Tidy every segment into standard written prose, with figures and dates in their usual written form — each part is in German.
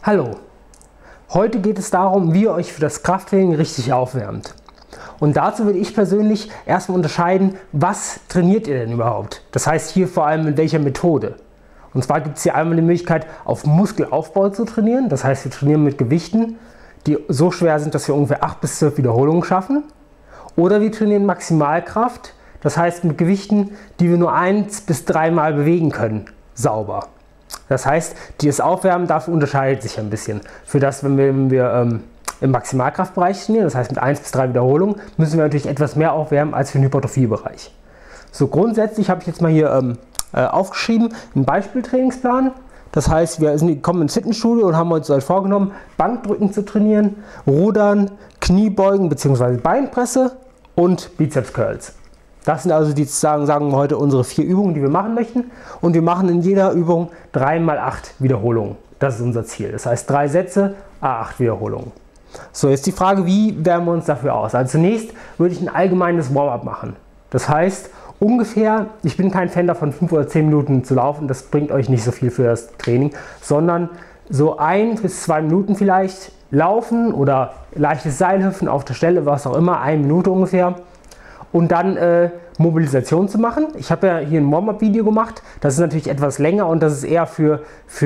Hallo, heute geht es darum, wie ihr euch für das Krafttraining richtig aufwärmt. Und dazu würde ich persönlich erstmal unterscheiden, was trainiert ihr denn überhaupt? Das heißt hier vor allem mit welcher Methode. Und zwar gibt es hier einmal die Möglichkeit, auf Muskelaufbau zu trainieren. Das heißt, wir trainieren mit Gewichten, die so schwer sind, dass wir ungefähr 8 bis 12 Wiederholungen schaffen. Oder wir trainieren Maximalkraft, das heißt mit Gewichten, die wir nur 1 bis 3 Mal bewegen können, sauber. Das heißt, das Aufwärmen dafür unterscheidet sich ein bisschen. Für das, wenn wir im Maximalkraftbereich trainieren, das heißt mit 1 bis 3 Wiederholungen, müssen wir natürlich etwas mehr aufwärmen als für den Hypertrophiebereich. So, grundsätzlich habe ich jetzt mal hier aufgeschrieben einen Beispieltrainingsplan. Das heißt, wir kommen ins Fitnessstudio und haben uns vorgenommen, Bankdrücken zu trainieren, Rudern, Kniebeugen bzw. Beinpresse und Bizeps Curls. Das sind also die, sagen wir heute, unsere 4 Übungen, die wir machen möchten. Und wir machen in jeder Übung 3 mal 8 Wiederholungen. Das ist unser Ziel. Das heißt 3 Sätze, 8 Wiederholungen. So, jetzt die Frage, wie wärmen wir uns dafür aus? Also zunächst würde ich ein allgemeines Warm-up machen. Das heißt, ungefähr, ich bin kein Fan davon, 5 oder 10 Minuten zu laufen. Das bringt euch nicht so viel für das Training. Sondern so 1 bis 2 Minuten vielleicht laufen oder leichtes Seilhüpfen auf der Stelle, was auch immer, 1 Minute ungefähr. Und dann Mobilisation zu machen. Ich habe ja hier ein Warm-up-Video gemacht. Das ist natürlich etwas länger und das ist eher für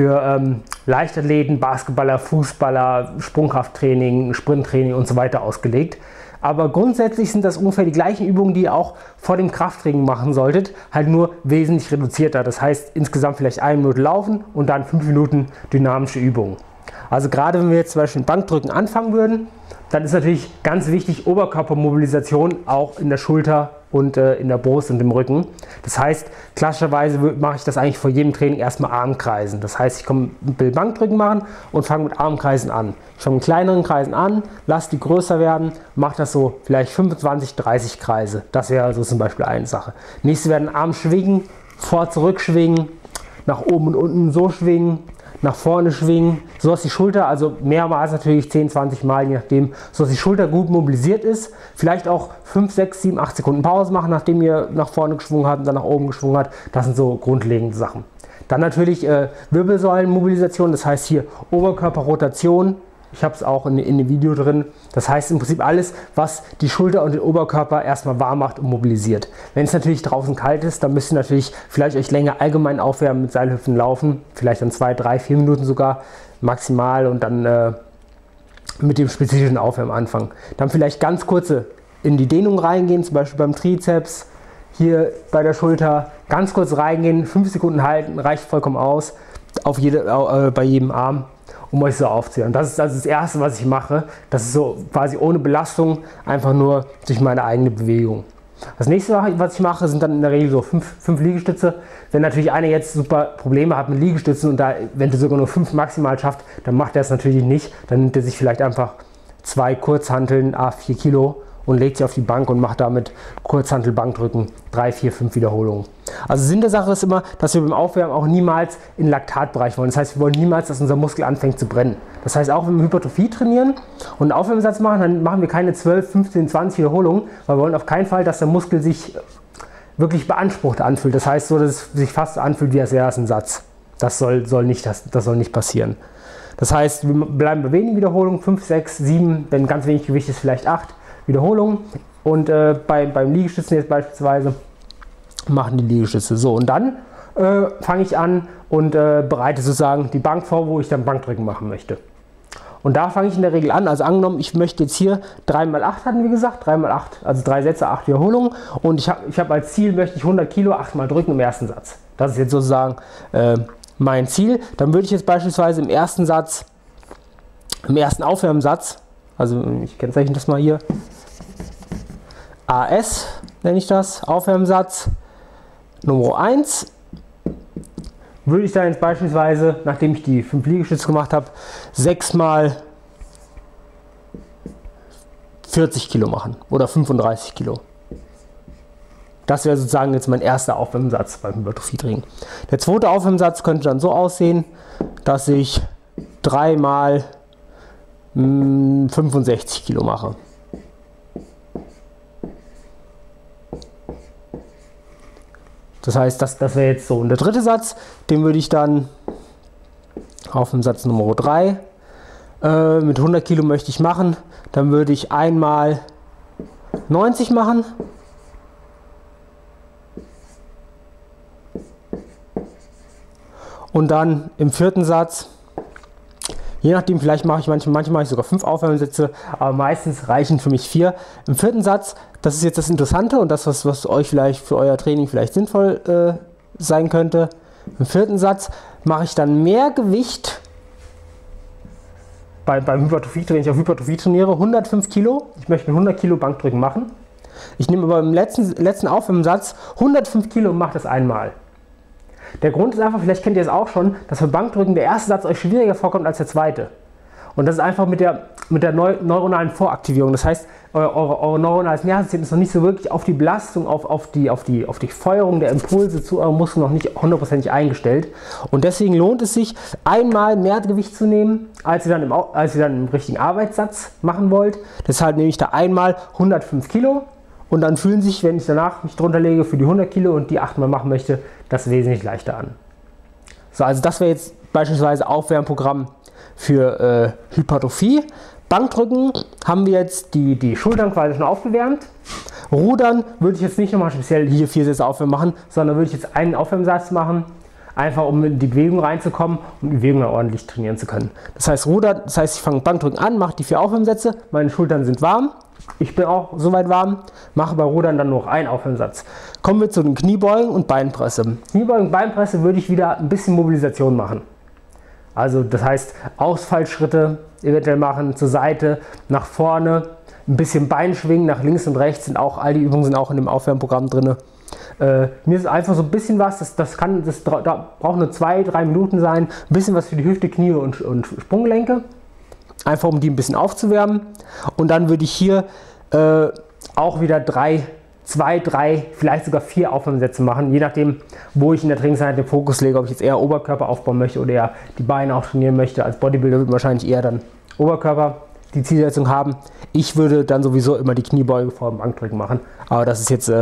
Leichtathleten, Basketballer, Fußballer, Sprungkrafttraining, Sprinttraining und so weiter ausgelegt. Aber grundsätzlich sind das ungefähr die gleichen Übungen, die ihr auch vor dem Krafttraining machen solltet, halt nur wesentlich reduzierter. Das heißt insgesamt vielleicht 1 Minute laufen und dann 5 Minuten dynamische Übungen. Also gerade wenn wir jetzt zum Beispiel mit Bankdrücken anfangen würden, dann ist natürlich ganz wichtig Oberkörpermobilisation auch in der Schulter und in der Brust und im Rücken. Das heißt, klassischerweise mache ich das eigentlich vor jedem Training erstmal Armkreisen. Das heißt, ich will Bankdrücken machen und fange mit Armkreisen an. Ich fange mit kleineren Kreisen an, lasse die größer werden, mache das so vielleicht 25, 30 Kreise. Das wäre also zum Beispiel eine Sache. Nächste werden Arm schwingen, vor, zurück schwingen, nach oben und unten so schwingen, nach vorne schwingen, so dass die Schulter, also mehrmals natürlich 10, 20 Mal, je nachdem, so dass die Schulter gut mobilisiert ist. Vielleicht auch 5, 6, 7, 8 Sekunden Pause machen, nachdem ihr nach vorne geschwungen habt und dann nach oben geschwungen habt. Das sind so grundlegende Sachen. Dann natürlich Wirbelsäulenmobilisation, das heißt hier Oberkörperrotation. Ich habe es auch in dem Video drin. Das heißt im Prinzip alles, was die Schulter und den Oberkörper erstmal warm macht und mobilisiert. Wenn es natürlich draußen kalt ist, dann müsst ihr natürlich vielleicht euch länger allgemein aufwärmen mit Seilhüpfen laufen. Vielleicht dann 2, 3, 4 Minuten sogar maximal und dann mit dem spezifischen Aufwärmen anfangen. Dann vielleicht ganz kurze in die Dehnung reingehen, zum Beispiel beim Trizeps, hier bei der Schulter. Ganz kurz reingehen, 5 Sekunden halten, reicht vollkommen aus bei jedem Arm, um euch so aufzuhören. Das ist also das Erste, was ich mache. Das ist so quasi ohne Belastung, einfach nur durch meine eigene Bewegung. Das nächste, was ich mache, sind dann in der Regel so 5 Liegestütze. Wenn natürlich einer jetzt super Probleme hat mit Liegestützen und da eventuell sogar nur 5 maximal schafft, dann macht er es natürlich nicht. Dann nimmt er sich vielleicht einfach 2 Kurzhanteln, 4 Kilo und legt sie auf die Bank und macht damit Kurzhantel-Bankdrücken 3, 4, 5 Wiederholungen. Also Sinn der Sache ist immer, dass wir beim Aufwärmen auch niemals in den Laktatbereich wollen. Das heißt, wir wollen niemals, dass unser Muskel anfängt zu brennen. Das heißt, auch wenn wir Hypertrophie trainieren und einen Aufwärmsatz machen, dann machen wir keine 12, 15, 20 Wiederholungen, weil wir wollen auf keinen Fall, dass der Muskel sich wirklich beansprucht anfühlt. Das heißt so, dass es sich fast anfühlt wie als wäre es ein Satz. Das soll nicht passieren. Das heißt, wir bleiben bei wenigen Wiederholungen, 5, 6, 7, wenn ganz wenig Gewicht ist, vielleicht 8 Wiederholungen. Und beim Liegestützen jetzt beispielsweise machen die Liegestütze so. Und dann fange ich an und bereite sozusagen die Bank vor, wo ich dann Bankdrücken machen möchte. Und da fange ich in der Regel an, also angenommen, ich möchte jetzt hier 3 mal 8 hatten wir gesagt, 3 mal 8, also 3 Sätze, 8 Wiederholungen. Und ich hab als Ziel, möchte ich 100 Kilo 8 mal drücken im ersten Satz. Das ist jetzt sozusagen mein Ziel. Dann würde ich jetzt beispielsweise im ersten Aufwärmsatz, also ich kennzeichne das mal hier, AS nenne ich das, Aufwärmsatz Nummer 1, würde ich dann jetzt beispielsweise, nachdem ich die 5 Liegestütze gemacht habe, 6 mal 40 Kilo machen oder 35 Kilo. Das wäre sozusagen jetzt mein erster Aufwärmsatz beim Hypertrophietraining. Der zweite Aufwärmsatz könnte dann so aussehen, dass ich 3 mal 65 Kilo mache. Das heißt, das wäre jetzt so. Und der dritte Satz, den würde ich dann auf dem Satz Nummer 3 Mit 100 Kilo möchte ich machen, dann würde ich einmal 90 machen. Und dann im vierten Satz, je nachdem, vielleicht mache ich manchmal mache ich sogar 5 Aufwärmsätze, aber meistens reichen für mich 4. Im vierten Satz, das ist jetzt das Interessante und das, was euch vielleicht für euer Training vielleicht sinnvoll sein könnte. Im vierten Satz mache ich dann mehr Gewicht beim Hypertrophie, wenn ich auf Hypertrophie trainiere, 105 Kilo. Ich möchte mit 100 Kilo Bankdrücken machen. Ich nehme aber im letzten Aufwärmsatz 105 Kilo und mache das einmal. Der Grund ist einfach, vielleicht kennt ihr es auch schon, dass beim Bankdrücken der erste Satz euch schwieriger vorkommt als der zweite. Und das ist einfach mit der neuronalen Voraktivierung. Das heißt, euer neuronales Nervensystem ist noch nicht so wirklich auf die Belastung, auf die Feuerung der Impulse zu eurem Muskel noch nicht hundertprozentig eingestellt. Und deswegen lohnt es sich, einmal mehr Gewicht zu nehmen, als ihr dann im richtigen Arbeitssatz machen wollt. Deshalb nehme ich da einmal 105 Kilo. Und dann fühlen sich, wenn ich danach mich drunter lege für die 100 Kilo und die 8 Mal machen möchte, das wesentlich leichter an. So, also das wäre jetzt beispielsweise Aufwärmprogramm für Hypertrophie. Bankdrücken haben wir jetzt die Schultern quasi schon aufgewärmt. Rudern würde ich jetzt nicht nochmal speziell hier 4 Sätze Aufwärmen machen, sondern würde ich jetzt einen Aufwärmsatz machen, einfach um in die Bewegung reinzukommen und die Bewegung dann ordentlich trainieren zu können. Das heißt, ich fange Bankdrücken an, mache die 4 Aufwärmsätze, meine Schultern sind warm. Ich bin auch soweit warm, mache bei Rudern dann noch einen Aufwärmsatz. Kommen wir zu den Kniebeugen und Beinpresse. Kniebeugen und Beinpresse würde ich wieder ein bisschen Mobilisation machen. Also das heißt Ausfallschritte eventuell machen, zur Seite, nach vorne, ein bisschen Beinschwingen nach links und rechts, all die Übungen sind auch in dem Aufwärmprogramm drin. Mir ist einfach so ein bisschen was, das braucht nur 2-3 Minuten sein, ein bisschen was für die Hüfte, Knie und Sprunggelenke. Einfach um die ein bisschen aufzuwärmen. Und dann würde ich hier auch wieder 2, 3, vielleicht sogar 4 Aufwärmsätze machen, je nachdem, wo ich in der Trainingseinheit den Fokus lege, ob ich jetzt eher Oberkörper aufbauen möchte oder eher die Beine auch trainieren möchte. Als Bodybuilder würde wahrscheinlich eher dann Oberkörper die Zielsetzung haben. Ich würde dann sowieso immer die Kniebeuge vor dem Bankdrücken machen, aber das ist jetzt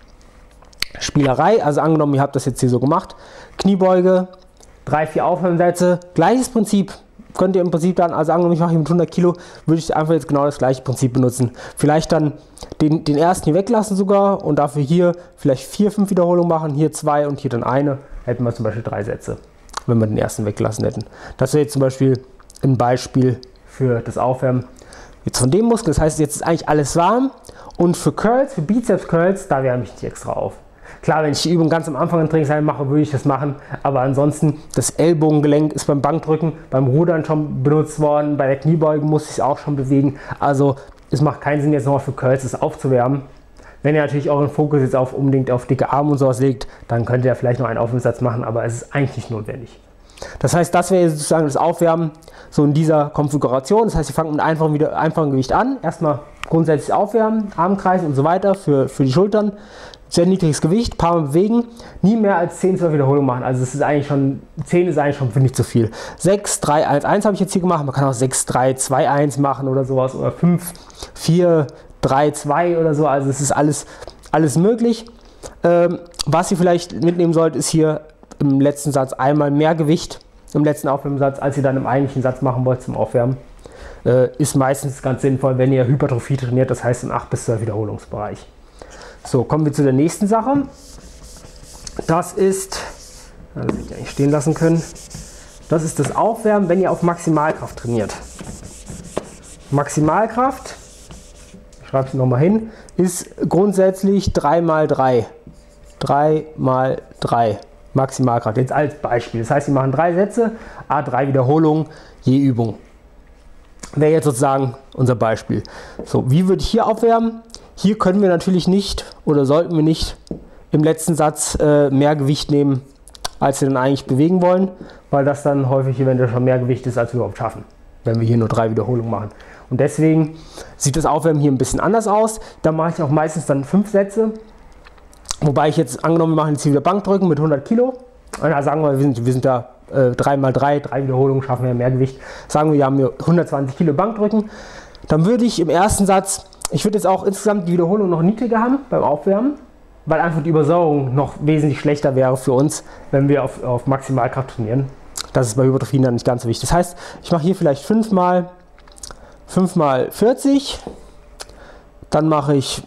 Spielerei. Also angenommen, ihr habt das jetzt hier so gemacht, Kniebeuge, 3, 4 Aufwärmsätze, gleiches Prinzip. Könnt ihr im Prinzip dann, also angenommen ich mache hier mit 100 Kilo, würde ich einfach jetzt genau das gleiche Prinzip benutzen. Vielleicht dann den ersten hier weglassen sogar und dafür hier vielleicht 4, 5 Wiederholungen machen, hier 2 und hier dann eine, hätten wir zum Beispiel 3 Sätze, wenn wir den ersten weggelassen hätten. Das wäre jetzt zum Beispiel ein Beispiel für das Aufwärmen jetzt von dem Muskel. Das heißt, jetzt ist eigentlich alles warm und für Curls, für Bizeps Curls, da wärme ich nicht extra auf. Klar, wenn ich die Übung ganz am Anfang im Trainingseinheit mache, würde ich das machen, aber ansonsten das Ellbogengelenk ist beim Bankdrücken, beim Rudern schon benutzt worden, bei der Kniebeuge muss ich es auch schon bewegen, also es macht keinen Sinn jetzt nochmal für Curls das aufzuwärmen. Wenn ihr natürlich euren Fokus jetzt unbedingt auf dicke Arme und sowas legt, dann könnt ihr vielleicht noch einen Aufwärmsatz machen, aber es ist eigentlich nicht notwendig. Das heißt, das wäre sozusagen das Aufwärmen so in dieser Konfiguration. Das heißt, ihr fangt mit einfachem Gewicht an, erstmal grundsätzlich aufwärmen, Armkreis und so weiter für die Schultern. Sehr niedriges Gewicht, paar Mal bewegen, nie mehr als 10, 12 Wiederholungen machen. Also es ist eigentlich schon, 10 ist eigentlich schon, finde ich, zu viel. 6, 3, 1, 1 habe ich jetzt hier gemacht. Man kann auch 6, 3, 2, 1 machen oder sowas. Oder 5, 4, 3, 2 oder so. Also es ist alles möglich. Was ihr vielleicht mitnehmen sollt, ist hier im letzten Satz einmal mehr Gewicht im letzten Aufwärmsatz, als ihr dann im eigentlichen Satz machen wollt zum Aufwärmen. Ist meistens ganz sinnvoll, wenn ihr Hypertrophie trainiert, das heißt im 8 bis 12 Wiederholungsbereich. So, kommen wir zu der nächsten Sache. Das ist, das hätte ich eigentlich stehen lassen können, das ist das Aufwärmen, wenn ihr auf Maximalkraft trainiert. Maximalkraft, ich schreibe es nochmal hin, ist grundsätzlich 3x3. 3x3 Maximalkraft, jetzt als Beispiel. Das heißt, wir machen 3 Sätze, A3 Wiederholungen je Übung. Wäre jetzt sozusagen unser Beispiel. So, wie würde ich hier aufwärmen? Hier können wir natürlich nicht oder sollten wir nicht im letzten Satz mehr Gewicht nehmen, als wir dann eigentlich bewegen wollen, weil das dann häufig eventuell schon mehr Gewicht ist, als wir überhaupt schaffen, wenn wir hier nur 3 Wiederholungen machen. Und deswegen sieht das Aufwärmen hier ein bisschen anders aus. Da mache ich auch meistens dann 5 Sätze, wobei ich jetzt angenommen, wir machen jetzt hier wieder Bankdrücken mit 100 Kilo. Und sagen wir sind da 3x3, 3 Wiederholungen, schaffen wir mehr Gewicht. Sagen wir haben hier 120 Kilo Bankdrücken. Dann würde ich im ersten Satz, ich würde jetzt auch insgesamt die Wiederholung noch niedriger haben beim Aufwärmen, weil einfach die Übersäuerung noch wesentlich schlechter wäre für uns, wenn wir auf Maximalkraft trainieren. Das ist bei Hypertrophie dann nicht ganz so wichtig. Das heißt, ich mache hier vielleicht 5 Mal 5 mal 40. Dann mache ich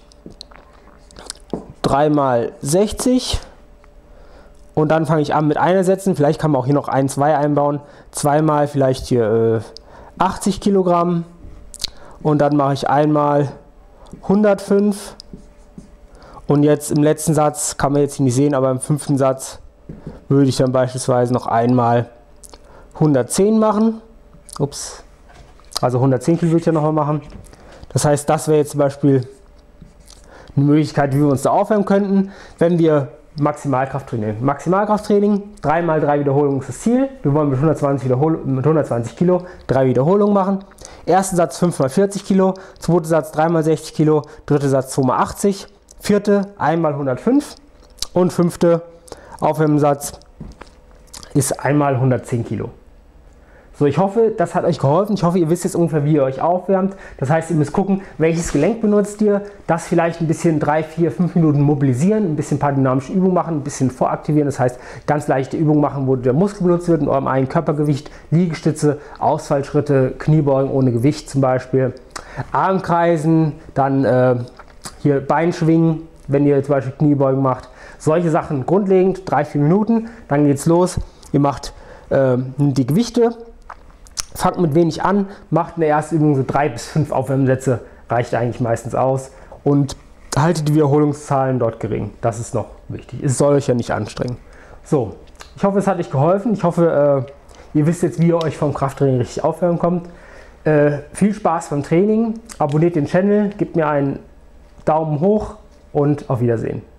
3 mal 60. Und dann fange ich an mit Einersätzen. Vielleicht kann man auch hier noch 1, 2 einbauen. 2 mal vielleicht hier 80 Kilogramm. Und dann mache ich einmal 105. Und jetzt im letzten Satz, kann man jetzt hier nicht sehen, aber im 5. Satz würde ich dann beispielsweise noch einmal 110 machen. Ups. Also 110 Kilo würde ich ja nochmal machen. Das heißt, das wäre jetzt zum Beispiel eine Möglichkeit, wie wir uns da aufwärmen könnten, wenn wir Maximalkraft trainieren. Maximalkrafttraining, 3 mal 3 Wiederholungen ist das Ziel. Wir wollen mit 120 Kilo 3 Wiederholungen machen. Erster Satz 5 mal 40 Kilo, zweiter Satz 3 mal 60 Kilo, dritter Satz 2 mal 80, vierte 1 mal 105 und fünfte Aufwärmsatz ist 1 mal 110 Kilo. So, ich hoffe, das hat euch geholfen. Ich hoffe, ihr wisst jetzt ungefähr, wie ihr euch aufwärmt. Das heißt, ihr müsst gucken, welches Gelenk benutzt ihr. Das vielleicht ein bisschen 3, 4, 5 Minuten mobilisieren, ein bisschen ein paar dynamische Übungen machen, ein bisschen voraktivieren. Das heißt, ganz leichte Übungen machen, wo der Muskel benutzt wird in eurem eigenen Körpergewicht. Liegestütze, Ausfallschritte, Kniebeugen ohne Gewicht zum Beispiel. Armkreisen, dann hier Beinschwingen, wenn ihr zum Beispiel Kniebeugen macht. Solche Sachen grundlegend, 3, 4 Minuten. Dann geht's los. Ihr macht die Gewichte. Fangt mit wenig an, macht in der ersten Übung so 3 bis 5 Aufwärmsätze, reicht eigentlich meistens aus und haltet die Wiederholungszahlen dort gering. Das ist noch wichtig. Es soll euch ja nicht anstrengen. So, ich hoffe, es hat euch geholfen. Ich hoffe, ihr wisst jetzt, wie ihr euch vom Krafttraining richtig aufwärmen kommt. Viel Spaß beim Training, abonniert den Channel, gebt mir einen Daumen hoch und auf Wiedersehen.